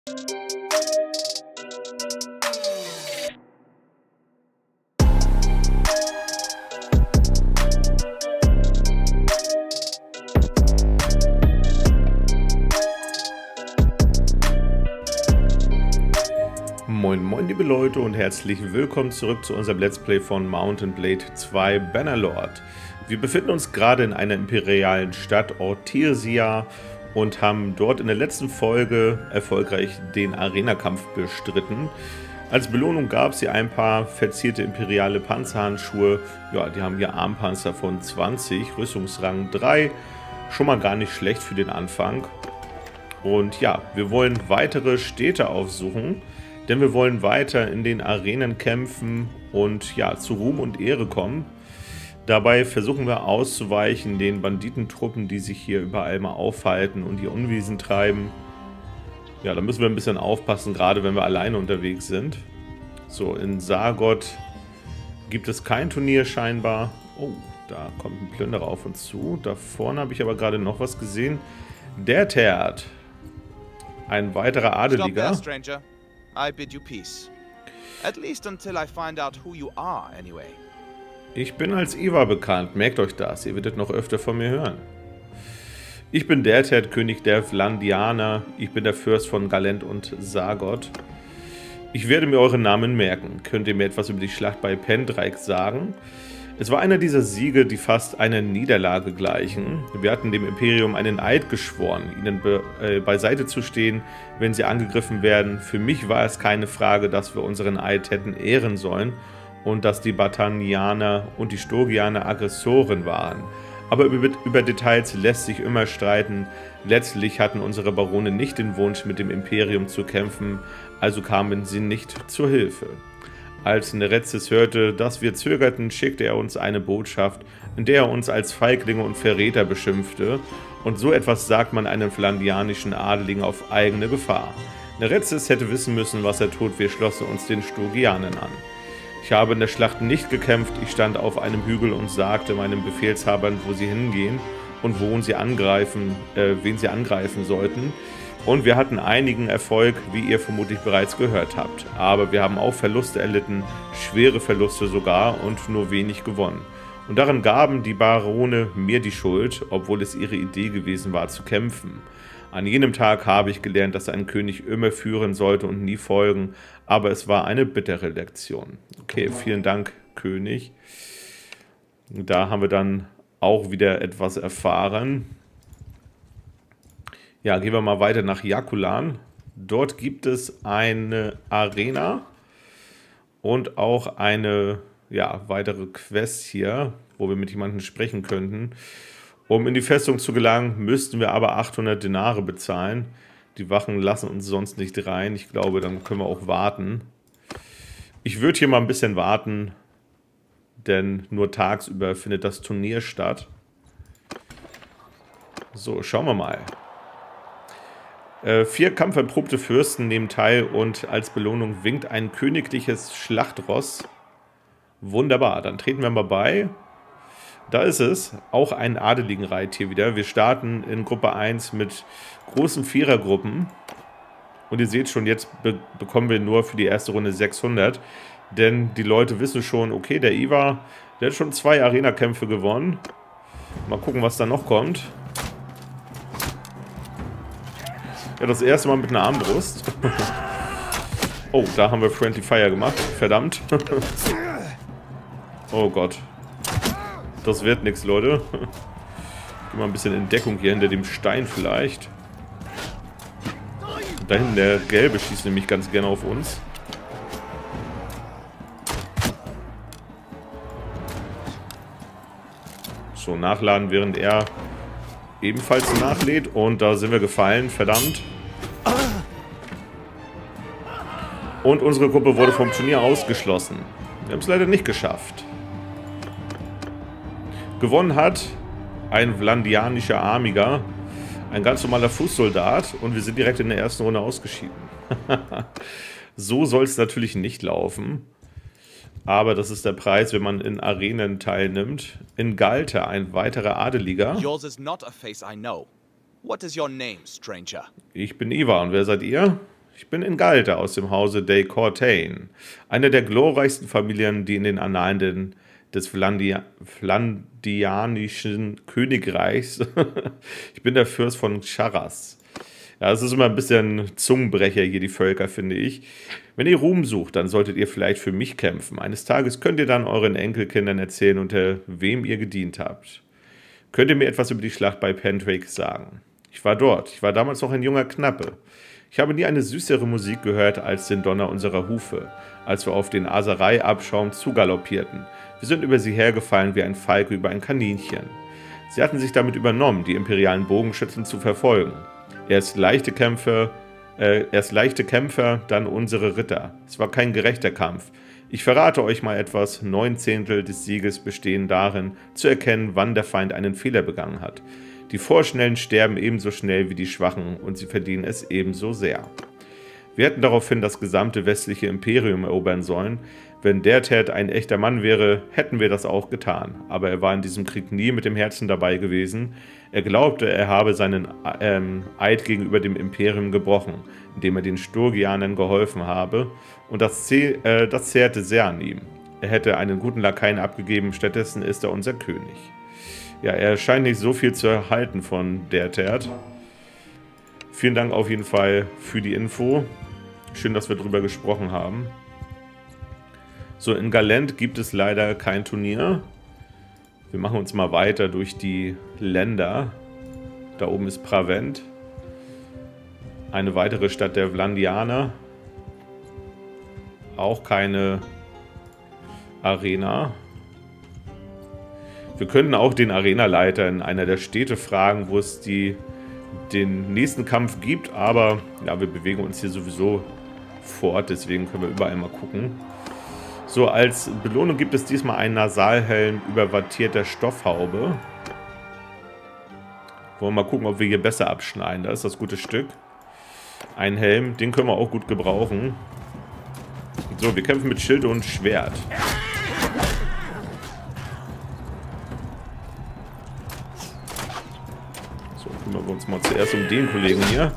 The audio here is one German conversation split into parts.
Moin moin liebe Leute und herzlich willkommen zurück zu unserem Let's Play von Mount & Blade 2 Bannerlord. Wir befinden uns gerade in einer imperialen Stadt Orthyrsia und haben dort in der letzten Folge erfolgreich den Arena-Kampf bestritten. Als Belohnung gab es hier ein paar verzierte imperiale Panzerhandschuhe. Ja, die haben hier Armpanzer von 20, Rüstungsrang 3. Schon mal gar nicht schlecht für den Anfang. Und ja, wir wollen weitere Städte aufsuchen. Denn wir wollen weiter in den Arenen kämpfen und ja, zu Ruhm und Ehre kommen. Dabei versuchen wir auszuweichen den Banditentruppen, die sich hier überall mal aufhalten und ihr Unwesen treiben. Ja, da müssen wir ein bisschen aufpassen, gerade wenn wir alleine unterwegs sind. So, in Sargot gibt es kein Turnier scheinbar. Oh, da kommt ein Plünderer auf uns zu. Da vorne habe ich aber gerade noch was gesehen. Der Teert. Ein weiterer Adeliger. I bid you peace. At least until I find out who you are, anyway. Ich bin als Ivar bekannt, merkt euch das, ihr werdet noch öfter von mir hören. Ich bin der Teert, König der Vlandianer, ich bin der Fürst von Galent und Sargot. Ich werde mir euren Namen merken. Könnt ihr mir etwas über die Schlacht bei Pendraic sagen? Es war einer dieser Siege, die fast einer Niederlage gleichen. Wir hatten dem Imperium einen Eid geschworen, ihnen beiseite zu stehen, wenn sie angegriffen werden. Für mich war es keine Frage, dass wir unseren Eid hätten ehren sollen und dass die Battanianer und die Sturgianer Aggressoren waren. Aber über Details lässt sich immer streiten. Letztlich hatten unsere Barone nicht den Wunsch, mit dem Imperium zu kämpfen, also kamen sie nicht zur Hilfe. Als Neretzes hörte, dass wir zögerten, schickte er uns eine Botschaft, in der er uns als Feiglinge und Verräter beschimpfte. Und so etwas sagt man einem flandianischen Adeligen auf eigene Gefahr. Neretzes hätte wissen müssen, was er tut, wir schlossen uns den Sturgianern an. Ich habe in der Schlacht nicht gekämpft, ich stand auf einem Hügel und sagte meinen Befehlshabern, wo sie hingehen und wen sie angreifen sollten. Und wir hatten einigen Erfolg, wie ihr vermutlich bereits gehört habt. Aber wir haben auch Verluste erlitten, schwere Verluste sogar und nur wenig gewonnen. Und daran gaben die Barone mir die Schuld, obwohl es ihre Idee gewesen war zu kämpfen. An jenem Tag habe ich gelernt, dass ein König immer führen sollte und nie folgen. Aber es war eine bittere Lektion. Okay, vielen Dank, König. Da haben wir dann auch wieder etwas erfahren. Ja, gehen wir mal weiter nach Yakulan. Dort gibt es eine Arena und auch eine weitere Quest hier, wo wir mit jemandem sprechen könnten. Um in die Festung zu gelangen, müssten wir aber 800 Denare bezahlen. Die Wachen lassen uns sonst nicht rein. Ich glaube, dann können wir auch warten. Ich würde hier mal ein bisschen warten, denn nur tagsüber findet das Turnier statt. So, schauen wir mal. 4 kampferprobte Fürsten nehmen teil und als Belohnung winkt ein königliches Schlachtross. Wunderbar, dann treten wir mal bei. Da ist es, auch ein Adeligenreit hier wieder. Wir starten in Gruppe 1 mit großen Vierergruppen. Und ihr seht schon, jetzt bekommen wir nur für die erste Runde 600. Denn die Leute wissen schon, okay, der Ivar, der hat schon 2 Arena-Kämpfe gewonnen. Mal gucken, was da noch kommt. Ja, das erste Mal mit einer Armbrust. Oh, da haben wir Friendly Fire gemacht. Verdammt. Oh Gott. Das wird nichts, Leute. Gehen wir ein bisschen in Deckung hier hinter dem Stein vielleicht. Da hinten der Gelbe schießt nämlich ganz gerne auf uns. So, nachladen, während er ebenfalls nachlädt. Und da sind wir gefallen. Verdammt. Und unsere Gruppe wurde vom Turnier ausgeschlossen. Wir haben es leider nicht geschafft. Gewonnen hat ein vlandianischer Armiger. Ein ganz normaler Fußsoldat. Und wir sind direkt in der ersten Runde ausgeschieden. So soll es natürlich nicht laufen. Aber das ist der Preis, wenn man in Arenen teilnimmt. In Galter, ein weiterer Adeliger. Yours is not a face I know. What is your name, stranger? Ich bin Ivar und wer seid ihr? Ich bin Ingalde aus dem Hause de Courtain, einer der glorreichsten Familien, die in den Annalen des Flandianischen Königreichs. Ich bin der Fürst von Charas. Ja, es ist immer ein bisschen Zungenbrecher hier, die Völker, finde ich. Wenn ihr Ruhm sucht, dann solltet ihr vielleicht für mich kämpfen. Eines Tages könnt ihr dann euren Enkelkindern erzählen, unter wem ihr gedient habt. Könnt ihr mir etwas über die Schlacht bei Pendrake sagen? Ich war dort. Ich war damals noch ein junger Knappe. Ich habe nie eine süßere Musik gehört als den Donner unserer Hufe, als wir auf den Aserei-Abschaum zugaloppierten. Wir sind über sie hergefallen wie ein Falke über ein Kaninchen. Sie hatten sich damit übernommen, die imperialen Bogenschützen zu verfolgen. Erst leichte Kämpfer, dann unsere Ritter. Es war kein gerechter Kampf. Ich verrate euch mal etwas, 9/10 des Sieges bestehen darin, zu erkennen, wann der Feind einen Fehler begangen hat. Die Vorschnellen sterben ebenso schnell wie die Schwachen und sie verdienen es ebenso sehr. Wir hätten daraufhin das gesamte westliche Imperium erobern sollen. Wenn der Ted ein echter Mann wäre, hätten wir das auch getan. Aber er war in diesem Krieg nie mit dem Herzen dabei gewesen. Er glaubte, er habe seinen Eid gegenüber dem Imperium gebrochen, indem er den Sturgianern geholfen habe. Und das zehrte sehr an ihm. Er hätte einen guten Lakaien abgegeben, stattdessen ist er unser König. Ja, er scheint nicht so viel zu erhalten von der Ted. Vielen Dank auf jeden Fall für die Info. Schön, dass wir drüber gesprochen haben. So, in Galent gibt es leider kein Turnier. Wir machen uns mal weiter durch die Länder. Da oben ist Pravent. Eine weitere Stadt der Vlandianer. Auch keine Arena. Wir könnten auch den Arenaleiter in einer der Städte fragen, wo es den nächsten Kampf gibt. Aber ja, wir bewegen uns hier sowieso fort, deswegen können wir überall mal gucken. So, als Belohnung gibt es diesmal einen Nasalhelm über wattierter Stoffhaube. Wollen wir mal gucken, ob wir hier besser abschneiden. Da ist das gute Stück. Ein Helm, den können wir auch gut gebrauchen. So, wir kämpfen mit Schild und Schwert. So, kümmern wir uns mal zuerst um den Kollegen hier.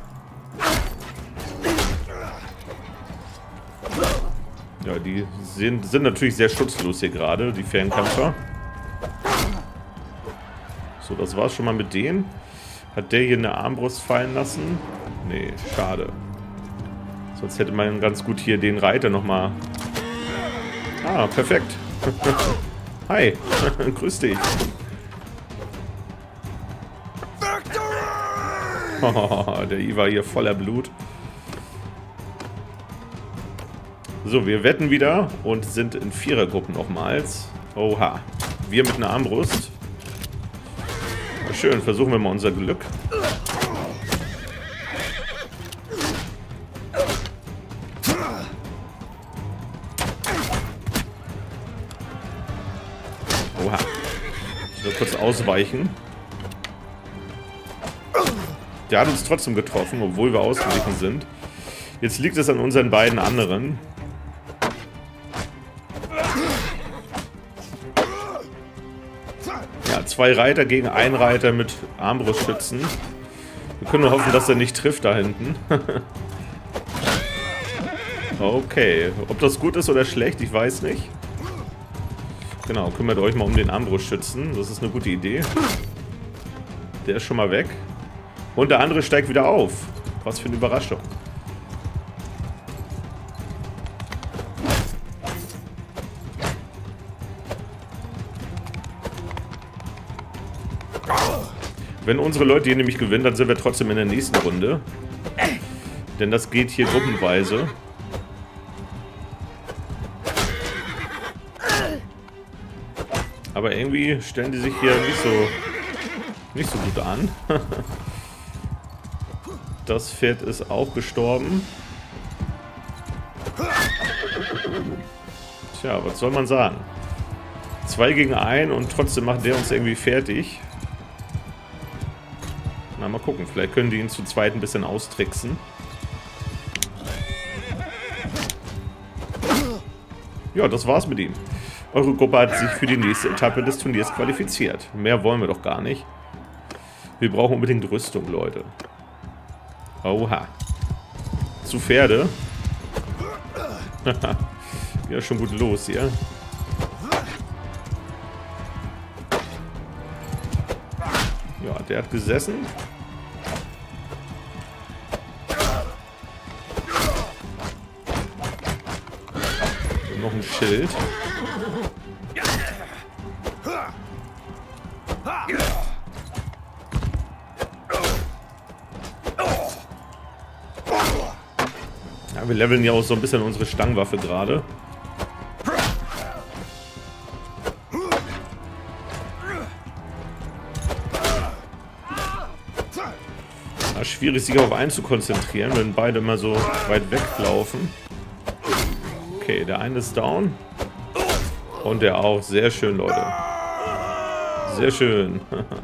Ja, die sind natürlich sehr schutzlos hier gerade, die Fernkämpfer. So, das war's schon mal mit denen. Hat der hier eine Armbrust fallen lassen? Nee, schade. Sonst hätte man ganz gut hier den Reiter nochmal... Ah, perfekt. Hi, grüß dich. Oh, der Ivar hier voller Blut. So, wir wetten wieder und sind in Vierergruppen nochmals. Oha. Wir mit einer Armbrust. Schön, versuchen wir mal unser Glück. Oha. Ich will kurz ausweichen. Der hat uns trotzdem getroffen, obwohl wir ausgewichen sind. Jetzt liegt es an unseren beiden anderen. Ja, 2 Reiter gegen einen Reiter mit Armbrustschützen. Wir können nur hoffen, dass er nicht trifft da hinten. Okay, ob das gut ist oder schlecht, ich weiß nicht. Genau, kümmert euch mal um den Armbrustschützen. Das ist eine gute Idee. Der ist schon mal weg. Und der andere steigt wieder auf. Was für eine Überraschung. Wenn unsere Leute hier nämlich gewinnen, dann sind wir trotzdem in der nächsten Runde. Denn das geht hier gruppenweise. Aber irgendwie stellen die sich hier nicht so gut an. Das Pferd ist auch gestorben. Tja, was soll man sagen? 2 gegen 1 und trotzdem macht der uns irgendwie fertig. Na, mal gucken. Vielleicht können die ihn zu zweit ein bisschen austricksen. Ja, das war's mit ihm. Eure Gruppe hat sich für die nächste Etappe des Turniers qualifiziert. Mehr wollen wir doch gar nicht. Wir brauchen unbedingt Rüstung, Leute. Oha. zu Pferde. Ja, schon gut los hier. Ja, der hat gesessen. Und noch ein Schild. Ja, wir leveln ja auch so ein bisschen unsere Stangenwaffe gerade. Ja, schwierig, sich auf einen zu konzentrieren, wenn beide immer so weit weglaufen. Okay, der eine ist down. Und der auch. Sehr schön, Leute. Sehr schön.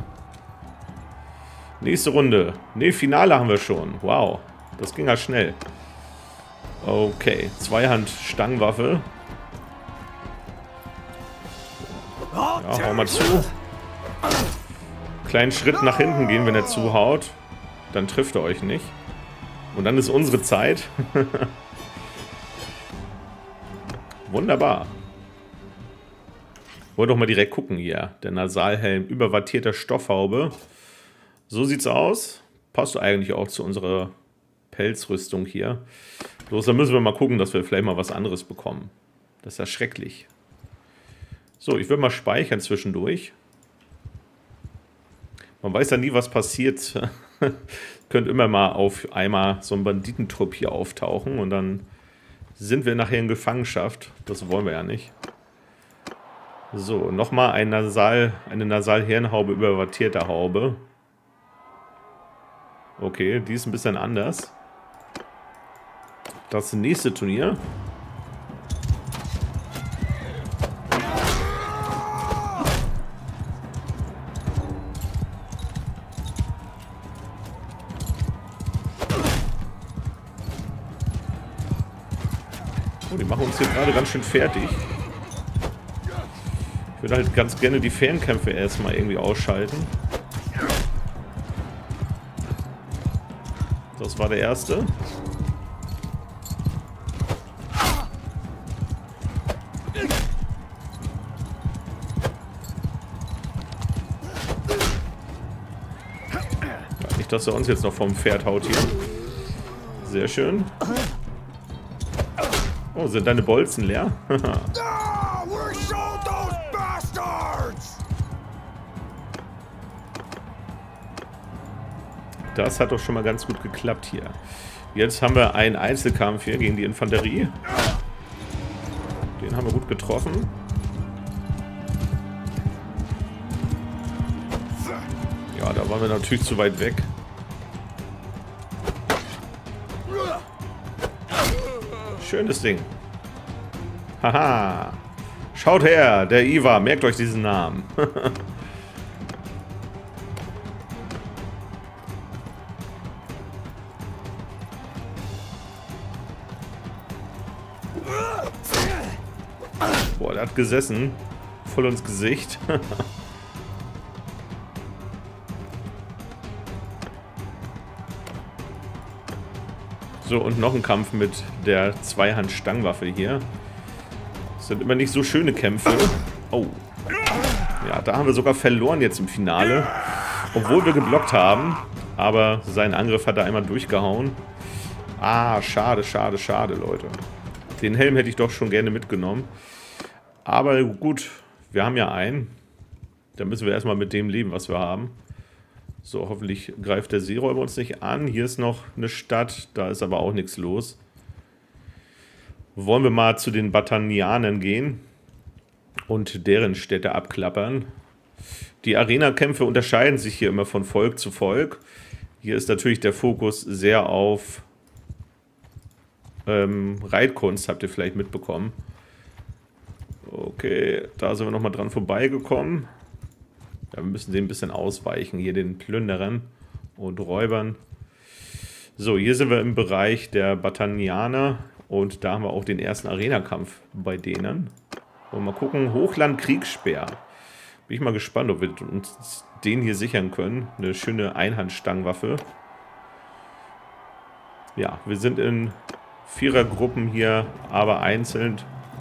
Nächste Runde. Ne, Finale haben wir schon. Wow. Das ging ja schnell. Okay. Zweihand-Stangenwaffe. Ja, hau mal zu. Kleinen Schritt nach hinten gehen, wenn er zuhaut. Dann trifft er euch nicht. Und dann ist unsere Zeit. Wunderbar. Wollen doch mal direkt gucken hier. Der Nasalhelm, überwattierter Stoffhaube. So sieht's aus. Passt eigentlich auch zu unserer Pelzrüstung hier. Bloß dann müssen wir mal gucken, dass wir vielleicht mal was anderes bekommen. Das ist ja schrecklich. So, ich würde mal speichern zwischendurch. Man weiß ja nie, was passiert. Könnte immer mal auf einmal so ein Banditentrupp hier auftauchen und dann sind wir nachher in Gefangenschaft. Das wollen wir ja nicht. So, nochmal eine Nasalhirnhaube, überwattierte Haube. Okay, die ist ein bisschen anders. Das nächste Turnier. Oh, die machen uns hier gerade ganz schön fertig. Ich würde halt ganz gerne die Fernkämpfe erstmal irgendwie ausschalten. Das war der erste. Ja, nicht, dass er uns jetzt noch vom Pferd haut hier. Sehr schön. Oh, sind deine Bolzen leer? Das hat doch schon mal ganz gut geklappt hier. Jetzt haben wir einen Einzelkampf hier gegen die Infanterie. Den haben wir gut getroffen. Ja, da waren wir natürlich zu weit weg. Schönes Ding. Haha. Schaut her, der Ivar. Merkt euch diesen Namen. Boah, der hat gesessen. Voll ins Gesicht. So, und noch ein Kampf mit der Zweihand-Stangenwaffe hier. Das sind immer nicht so schöne Kämpfe. Oh. Ja, da haben wir sogar verloren jetzt im Finale. Obwohl wir geblockt haben. Aber seinen Angriff hat er einmal durchgehauen. Ah, schade, schade, schade, Leute. Den Helm hätte ich doch schon gerne mitgenommen. Aber gut, wir haben ja einen. Da müssen wir erstmal mit dem leben, was wir haben. So, hoffentlich greift der Seeräuber uns nicht an. Hier ist noch eine Stadt, da ist aber auch nichts los. Wollen wir mal zu den Batanianern gehen und deren Städte abklappern. Die Arena-Kämpfe unterscheiden sich hier immer von Volk zu Volk. Hier ist natürlich der Fokus sehr auf Reitkunst, habt ihr vielleicht mitbekommen. Okay, da sind wir nochmal dran vorbeigekommen. Ja, wir müssen den ein bisschen ausweichen, hier den Plünderern und Räubern. So, hier sind wir im Bereich der Batanianer und da haben wir auch den ersten Arena-Kampf bei denen. Und mal gucken, Hochland-Kriegsspeer. Bin ich mal gespannt, ob wir uns den hier sichern können. Eine schöne Einhandstangenwaffe. Ja, wir sind in Vierergruppen hier, aber einzeln.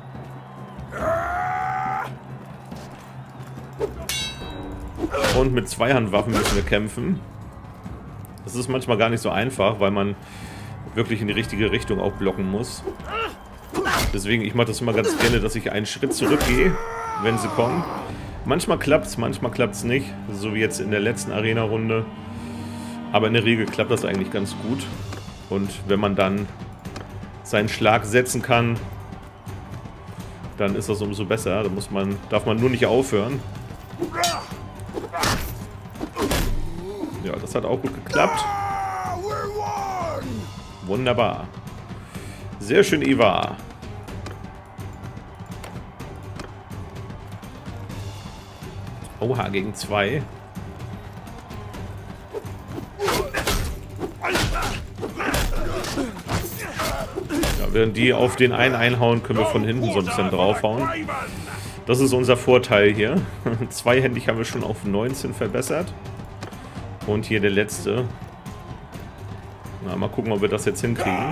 Und mit Zweihandwaffen müssen wir kämpfen. Das ist manchmal gar nicht so einfach, weil man wirklich in die richtige Richtung auch blocken muss. Deswegen, ich mache das immer ganz gerne, dass ich einen Schritt zurückgehe, wenn sie kommen. Manchmal klappt's nicht, so wie jetzt in der letzten Arena-Runde. Aber in der Regel klappt das eigentlich ganz gut. Und wenn man dann seinen Schlag setzen kann, dann ist das umso besser. Da darf man nur nicht aufhören. Ja, das hat auch gut geklappt. Wunderbar. Sehr schön, Ivar. Oha, gegen 2. Ja, während die auf den einen einhauen, können wir von hinten so ein bisschen draufhauen. Das ist unser Vorteil hier. Zweihändig haben wir schon auf 19 verbessert. Und hier der letzte. Na, mal gucken, ob wir das jetzt hinkriegen.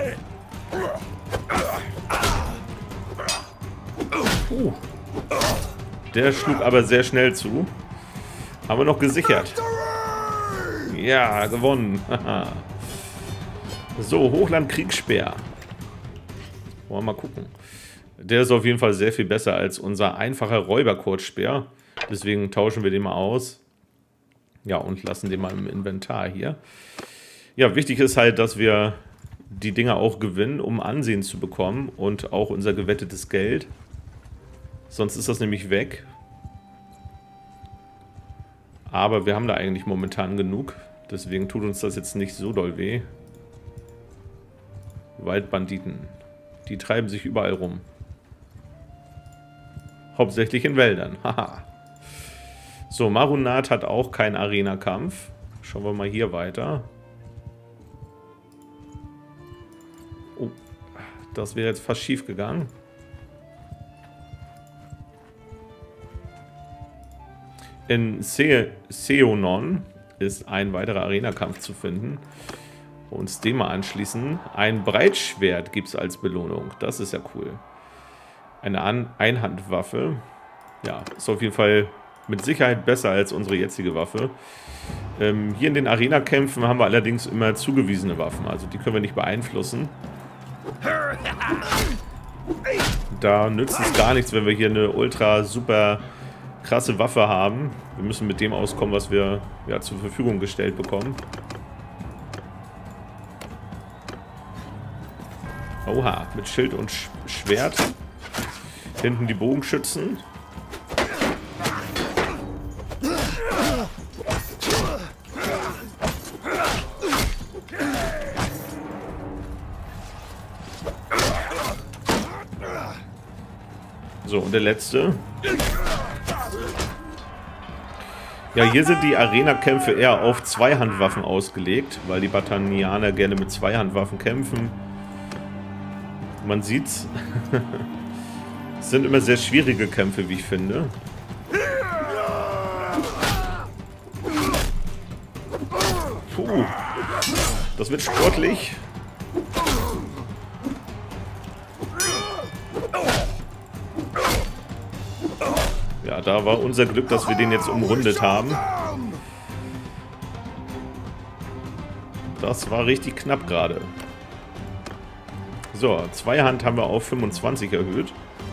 Der schlug aber sehr schnell zu. Haben wir noch gesichert. Ja, gewonnen. So, Hochland-Kriegsspeer. Wollen wir mal gucken. Der ist auf jeden Fall sehr viel besser als unser einfacher Räuberkurzspeer. Deswegen tauschen wir den mal aus. Ja, und lassen den mal im Inventar hier. Ja, wichtig ist halt, dass wir die Dinger auch gewinnen, um Ansehen zu bekommen. Und auch unser gewettetes Geld. Sonst ist das nämlich weg. Aber wir haben da eigentlich momentan genug. Deswegen tut uns das jetzt nicht so doll weh. Waldbanditen. Die treiben sich überall rum. Hauptsächlich in Wäldern. Haha. So, Marunat hat auch keinen Arena-Kampf. Schauen wir mal hier weiter. Oh, das wäre jetzt fast schief gegangen. In Seonon ist ein weiterer Arena-Kampf zu finden. Uns dem mal anschließen. Ein Breitschwert gibt es als Belohnung. Das ist ja cool. Eine Einhandwaffe. Ja, ist auf jeden Fall mit Sicherheit besser als unsere jetzige Waffe. Hier in den Arena-Kämpfen haben wir allerdings immer zugewiesene Waffen. Also die können wir nicht beeinflussen. Da nützt es gar nichts, wenn wir hier eine ultra super krasse Waffe haben. Wir müssen mit dem auskommen, was wir ja zur Verfügung gestellt bekommen. Oha, mit Schild und Schwert. Hinten die Bogenschützen. So, und der letzte. Ja, hier sind die Arena-Kämpfe eher auf Zweihandwaffen ausgelegt, weil die Batanianer gerne mit Zweihandwaffen kämpfen. Man sieht's. Es sind immer sehr schwierige Kämpfe, wie ich finde. Puh. Das wird sportlich. Ja, da war unser Glück, dass wir den jetzt umrundet haben. Das war richtig knapp gerade. So, Zweihand haben wir auf 25 erhöht.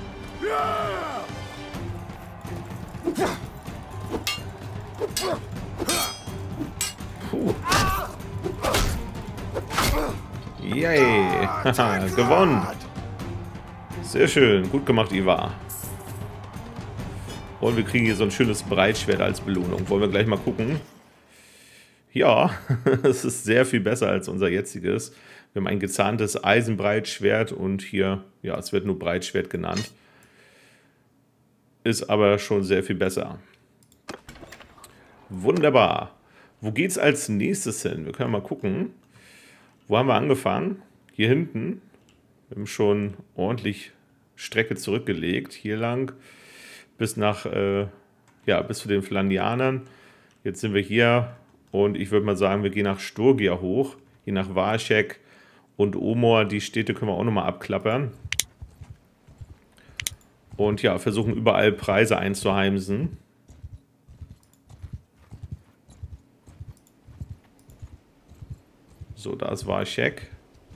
Puh. Yay! Haha, gewonnen! Sehr schön, gut gemacht, Ivar. Und wir kriegen hier so ein schönes Breitschwert als Belohnung. Wollen wir gleich mal gucken. Ja, es ist sehr viel besser als unser jetziges. Wir haben ein gezahntes Eisenbreitschwert und hier, ja, es wird nur Breitschwert genannt. Ist aber schon sehr viel besser. Wunderbar. Wo geht's als nächstes hin? Wir können mal gucken. Wo haben wir angefangen? Hier hinten. Wir haben schon ordentlich Strecke zurückgelegt. Hier lang. Bis nach, bis zu den Flandianern. Jetzt sind wir hier und ich würde mal sagen, wir gehen nach Sturgia hoch, hier nach Warschek und Omor, die Städte können wir auch nochmal abklappern. Und ja, versuchen überall Preise einzuheimsen. So, da ist Warschek.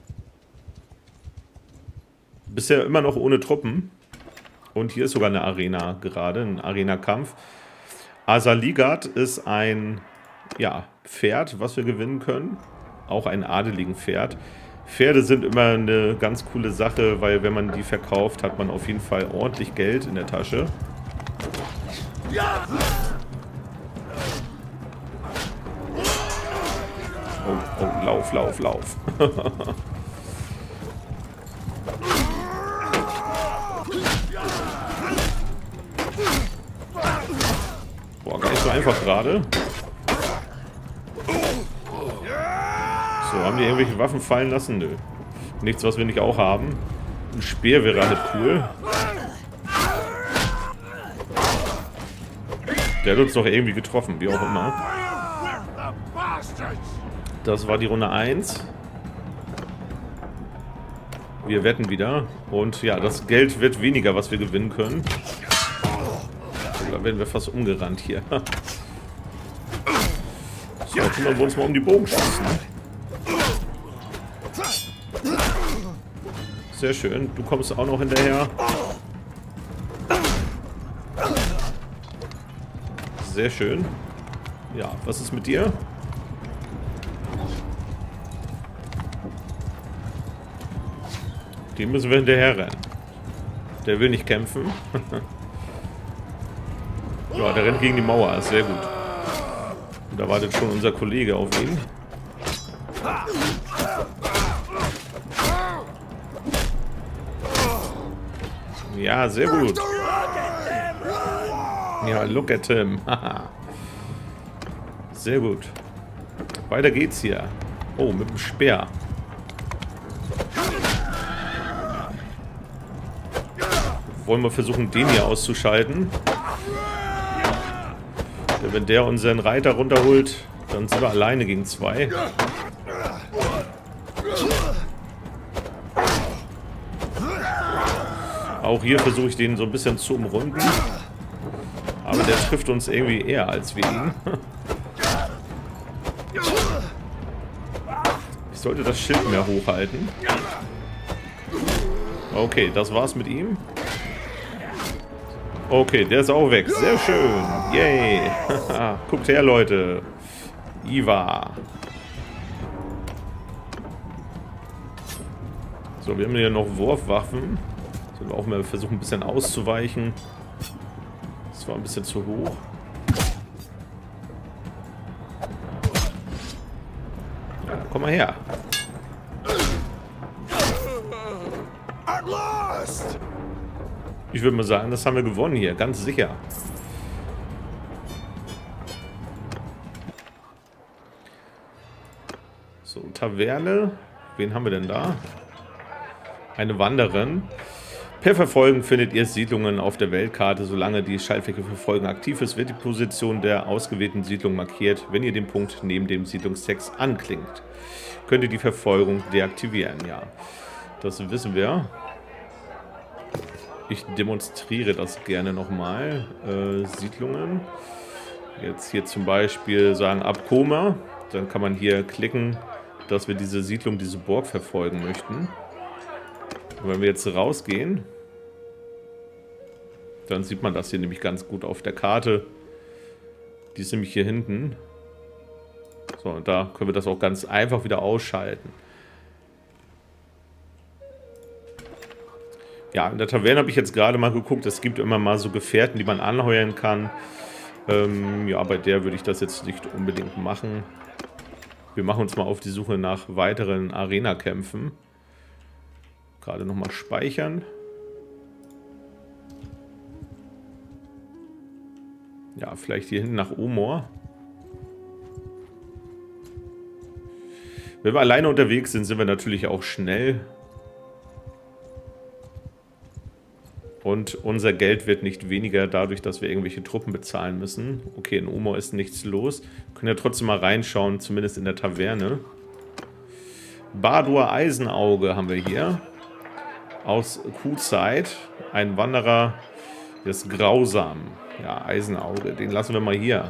Bisher immer noch ohne Truppen. Und hier ist sogar eine Arena gerade, ein Arena-Kampf. Asaligard ist ein Pferd, was wir gewinnen können. Auch ein adeligen Pferd. Pferde sind immer eine ganz coole Sache, weil wenn man die verkauft, hat man auf jeden Fall ordentlich Geld in der Tasche. Oh, lauf, lauf, lauf. Boah, gar nicht so einfach gerade. So, haben die irgendwelche Waffen fallen lassen? Nö. Nichts, was wir nicht auch haben. Ein Speer wäre halt cool. Der hat uns doch irgendwie getroffen, wie auch immer. Das war die Runde 1. Wir wetten wieder. Und ja, das Geld wird weniger, was wir gewinnen können. Da werden wir fast umgerannt hier. So, kümmern wir uns mal um die Bogenschützen. Sehr schön. Du kommst auch noch hinterher. Sehr schön. Ja, was ist mit dir? Den müssen wir hinterher rennen. Der will nicht kämpfen. Ja, der rennt gegen die Mauer. Ist sehr gut. Und da wartet schon unser Kollege auf ihn. Ja, sehr gut. Ja, look at him. Sehr gut. Weiter geht's hier. Oh, mit dem Speer. Wollen wir versuchen, den hier auszuschalten. Denn wenn der unseren Reiter runterholt, dann sind wir alleine gegen 2. Auch hier versuche ich den so ein bisschen zu umrunden. Aber der trifft uns irgendwie eher als wir ihn. Ich sollte das Schild mehr hochhalten. Okay, das war's mit ihm. Okay, der ist auch weg. Sehr schön. Yay. Guckt her, Leute. Ivar. So, wir haben hier noch Wurfwaffen. Sollen wir auch mal versuchen, ein bisschen auszuweichen. Das war ein bisschen zu hoch. Ja, komm mal her. Ich würde mal sagen, das haben wir gewonnen hier, ganz sicher. So, Taverne. Wen haben wir denn da? Eine Wanderin. Per Verfolgen findet ihr Siedlungen auf der Weltkarte. Solange die Schaltfläche Verfolgen aktiv ist, wird die Position der ausgewählten Siedlung markiert. Wenn ihr den Punkt neben dem Siedlungstext anklingt, könnt ihr die Verfolgung deaktivieren. Ja, das wissen wir. Ich demonstriere das gerne nochmal. Siedlungen. Jetzt hier zum Beispiel sagen Abkoma. Dann kann man hier klicken, dass wir diese Siedlung, diese Burg verfolgen möchten. Und wenn wir jetzt rausgehen, dann sieht man das hier nämlich ganz gut auf der Karte. Die ist nämlich hier hinten. So, und da können wir das auch ganz einfach wieder ausschalten. Ja, in der Taverne habe ich jetzt gerade mal geguckt, es gibt immer mal so Gefährten, die man anheuern kann. Ja, bei der würde ich das jetzt nicht unbedingt machen. Wir machen uns mal auf die Suche nach weiteren Arena-Kämpfen. Gerade nochmal speichern. Ja, vielleicht hier hinten nach Omor. Wenn wir alleine unterwegs sind, sind wir natürlich auch schnell. Und unser Geld wird nicht weniger dadurch, dass wir irgendwelche Truppen bezahlen müssen. Okay, in Omor ist nichts los. Wir können ja trotzdem mal reinschauen, zumindest in der Taverne. Bardur Eisenauge haben wir hier. Aus Kuhzeit. Ein Wanderer des Grausamen. Ja, Eisenauge. Den lassen wir mal hier.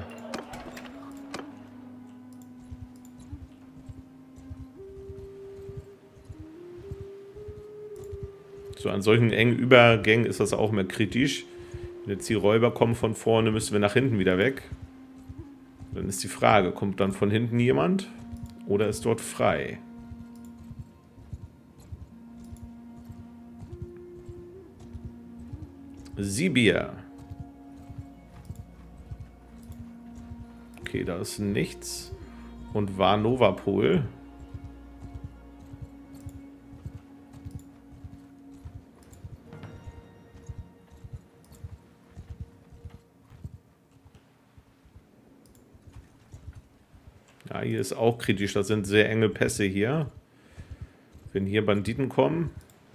So, an solchen engen Übergängen ist das auch mehr kritisch. Wenn jetzt die Räuber kommen von vorne, müssen wir nach hinten wieder weg. Dann ist die Frage, kommt dann von hinten jemand oder ist dort frei? Sibir. Okay, da ist nichts. Und war Novapol. Ja, hier ist auch kritisch. Das sind sehr enge Pässe hier. Wenn hier Banditen kommen.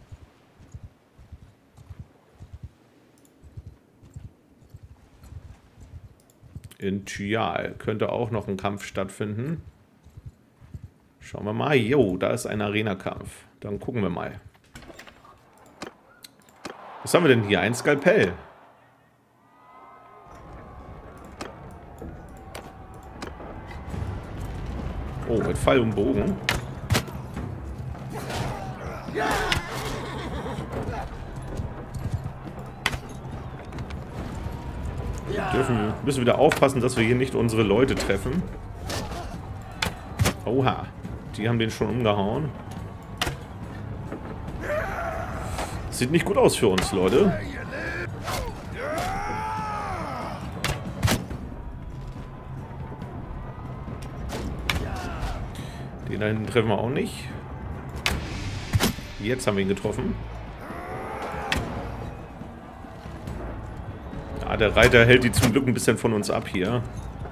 In Tyal könnte auch noch ein Kampf stattfinden. Schauen wir mal. Jo, da ist ein Arena-Kampf. Dann gucken wir mal. Was haben wir denn hier? Ein Skalpell. Oh, mit Pfeil und Bogen. Müssen wieder aufpassen, dass wir hier nicht unsere Leute treffen. Oha, die haben den schon umgehauen. Sieht nicht gut aus für uns, Leute. Den da hinten treffen wir auch nicht. Jetzt haben wir ihn getroffen. Ja, der Reiter hält die zum Glück ein bisschen von uns ab hier.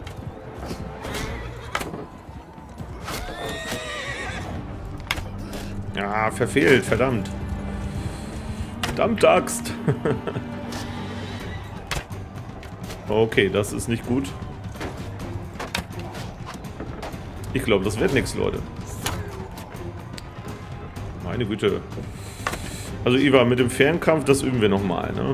Ja, verfehlt, verdammt. Verdammte Axt. Okay, das ist nicht gut. Ich glaube, das wird nichts, Leute. Meine Güte. Also Iva, mit dem Fernkampf, das üben wir nochmal, ne?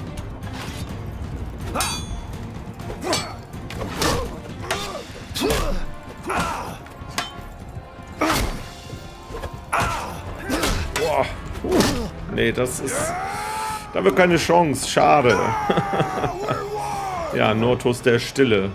Boah. Nee, das ist... Da haben wir keine Chance. Schade. Ja, Nortus der Stille.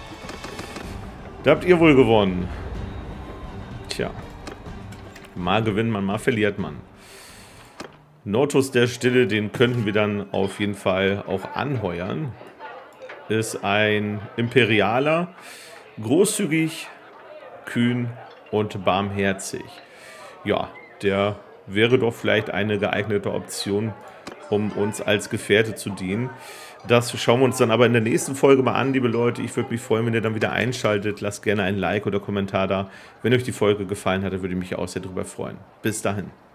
Da habt ihr wohl gewonnen. Tja. Mal gewinnt man, mal verliert man. Nortus der Stille, den könnten wir dann auf jeden Fall auch anheuern. Ist ein Imperialer, großzügig, kühn und barmherzig. Ja, der wäre doch vielleicht eine geeignete Option, um uns als Gefährte zu dienen. Das schauen wir uns dann aber in der nächsten Folge mal an, liebe Leute. Ich würde mich freuen, wenn ihr dann wieder einschaltet. Lasst gerne ein Like oder Kommentar da. Wenn euch die Folge gefallen hat, würde ich mich auch sehr darüber freuen. Bis dahin.